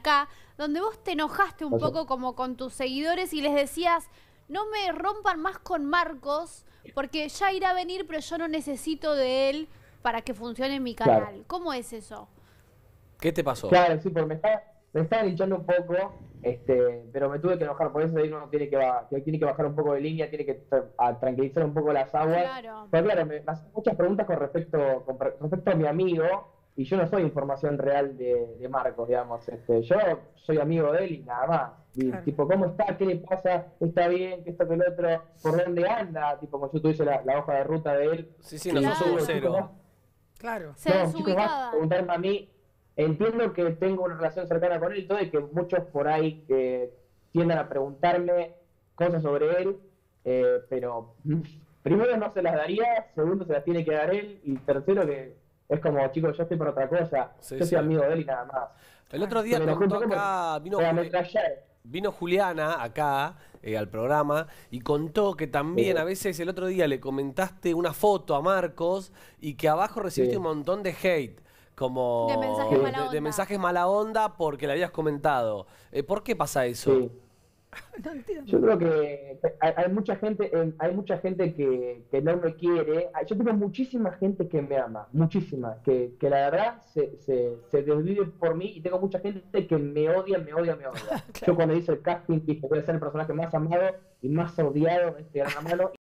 acá, donde vos te enojaste un poco como con tus seguidores y les decías, no me rompan más con Marcos, porque ya irá a venir, pero yo no necesito de él para que funcione mi Claro, canal. ¿Cómo es eso? ¿Qué te pasó? claro, sí, porque me estaba hinchando un poco, pero me tuve que enojar, por eso ahí uno tiene que bajar un poco de línea, tiene que tranquilizar un poco las aguas. Claro. Pero claro, me hacen muchas preguntas con respecto a mi amigo, y yo no soy información real de Marcos, digamos. Yo soy amigo de él y nada más. Y, Claro. tipo, ¿cómo está? ¿Qué le pasa? ¿Está bien? ¿Qué esto, que el otro? ¿Por dónde anda? Tipo, como yo tuviese la hoja de ruta de él. Sí, sí, no Y sos Claro. un yo digo, chicos, vocero. Claro. Se no, chicos, vas a desubicaban. preguntarme a mí. Entiendo que tengo una relación cercana con él y todo, y que muchos por ahí que tiendan a preguntarme cosas sobre él, pero primero no se las daría, segundo se las tiene que dar él, y tercero que es como, chicos, yo estoy por otra cosa, Sí, yo sí. soy amigo de él y nada más. El otro Se día me enojó un contó poco porque acá, me ametrallé. vino Juliana acá al programa y contó que también a Sí, veces el otro día le comentaste una foto a Marcos y que abajo recibiste un sí, montón de hate, De como mensajes sí, mala de onda. mensajes mala onda porque le habías comentado. ¿Por qué pasa eso? sí. No entiendo. Yo creo que hay mucha gente que no me quiere. Yo tengo muchísima gente que me ama, muchísima, que la verdad se desvive por mí, y tengo mucha gente que me odia, me odia, me odia. Yo Claro. cuando hice el casting dije, voy a ser el personaje más amado y más odiado de este gran hermano.